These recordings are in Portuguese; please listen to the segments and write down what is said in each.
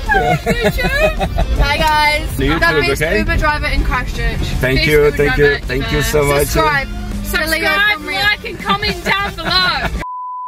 Hi guys, the best Uber driver in Christchurch. Thank you so much. Subscribe, like and comment down below.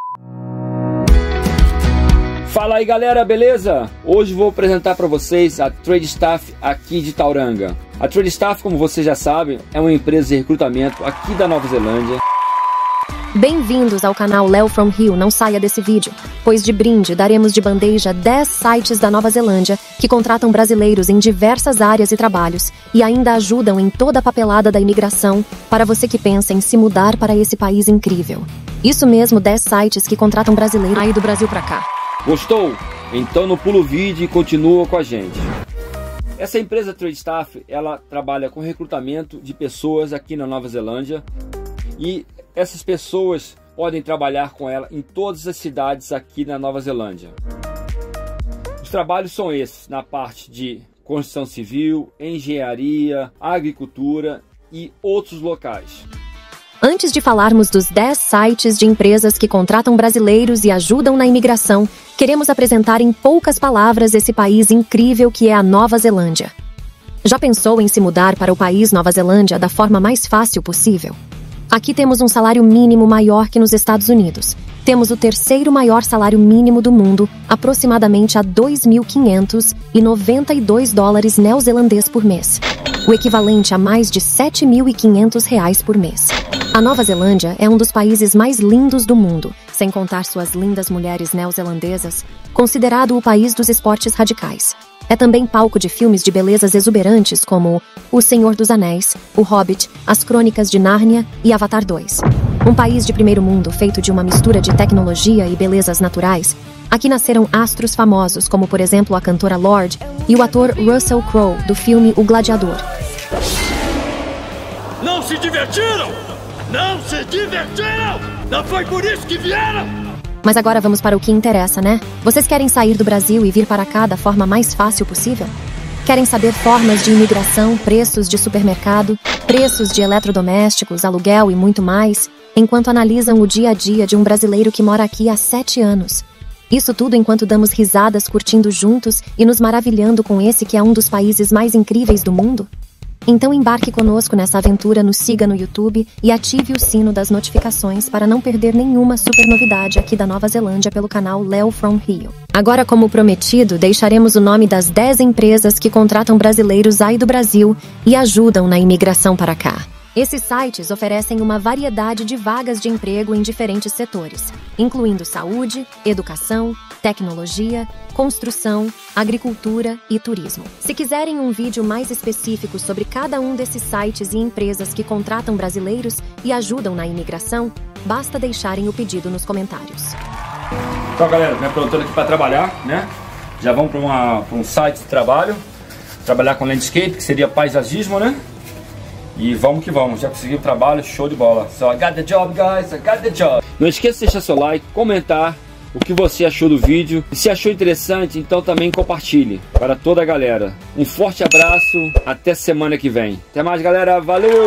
Fala aí galera, beleza? Hoje vou apresentar para vocês a Tradestaff aqui de Tauranga. A Tradestaff, como vocês já sabem, é uma empresa de recrutamento aqui da Nova Zelândia. Bem-vindos ao canal Leo from Rio, não saia desse vídeo, pois de brinde daremos de bandeja 10 sites da Nova Zelândia que contratam brasileiros em diversas áreas e trabalhos e ainda ajudam em toda a papelada da imigração para você que pensa em se mudar para esse país incrível. Isso mesmo, 10 sites que contratam brasileiros aí do Brasil pra cá. Gostou? Então não pula o vídeo e continua com a gente. Essa empresa Tradestaff, ela trabalha com recrutamento de pessoas aqui na Nova Zelândia e essas pessoas podem trabalhar com ela em todas as cidades aqui na Nova Zelândia. Os trabalhos são esses, na parte de construção civil, engenharia, agricultura e outros locais. Antes de falarmos dos 10 sites de empresas que contratam brasileiros e ajudam na imigração, queremos apresentar em poucas palavras esse país incrível que é a Nova Zelândia. Já pensou em se mudar para o país Nova Zelândia da forma mais fácil possível? Aqui temos um salário mínimo maior que nos Estados Unidos. Temos o terceiro maior salário mínimo do mundo, aproximadamente a 2.592 dólares neozelandês por mês, o equivalente a mais de 7.500 reais por mês. A Nova Zelândia é um dos países mais lindos do mundo, sem contar suas lindas mulheres neozelandesas, considerado o país dos esportes radicais. É também palco de filmes de belezas exuberantes como O Senhor dos Anéis, O Hobbit, As Crônicas de Nárnia e Avatar 2. Um país de primeiro mundo feito de uma mistura de tecnologia e belezas naturais, aqui nasceram astros famosos como, por exemplo, a cantora Lorde e o ator Russell Crowe do filme O Gladiador. Não se divertiram! Não se divertiram! Não foi por isso que vieram! Mas agora vamos para o que interessa, né? Vocês querem sair do Brasil e vir para cá da forma mais fácil possível? Querem saber formas de imigração, preços de supermercado, preços de eletrodomésticos, aluguel e muito mais, enquanto analisam o dia a dia de um brasileiro que mora aqui há 7 anos. Isso tudo enquanto damos risadas curtindo juntos e nos maravilhando com esse que é um dos países mais incríveis do mundo? Então embarque conosco nessa aventura, nos siga no YouTube e ative o sino das notificações para não perder nenhuma super novidade aqui da Nova Zelândia pelo canal Leo from Rio. Agora, como prometido, deixaremos o nome das 10 empresas que contratam brasileiros aí do Brasil e ajudam na imigração para cá. Esses sites oferecem uma variedade de vagas de emprego em diferentes setores, incluindo saúde, educação, tecnologia, construção, agricultura e turismo. Se quiserem um vídeo mais específico sobre cada um desses sites e empresas que contratam brasileiros e ajudam na imigração, basta deixarem o pedido nos comentários. Então galera, me aprontando aqui para trabalhar, né? Já vamos para um site de trabalho, trabalhar com landscape, que seria paisagismo, né? E vamos que vamos, já consegui o trabalho, show de bola. So I got the job, guys, I got the job. Não esqueça de deixar seu like, comentar o que você achou do vídeo. E se achou interessante, então também compartilhe para toda a galera. Um forte abraço, até semana que vem. Até mais galera, valeu!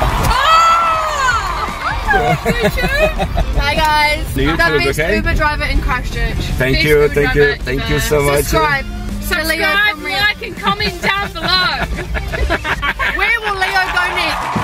Hi guys, the best Uber driver in Christchurch. Thank you so much. Subscribe, like and comment down below. Where will Leo go next?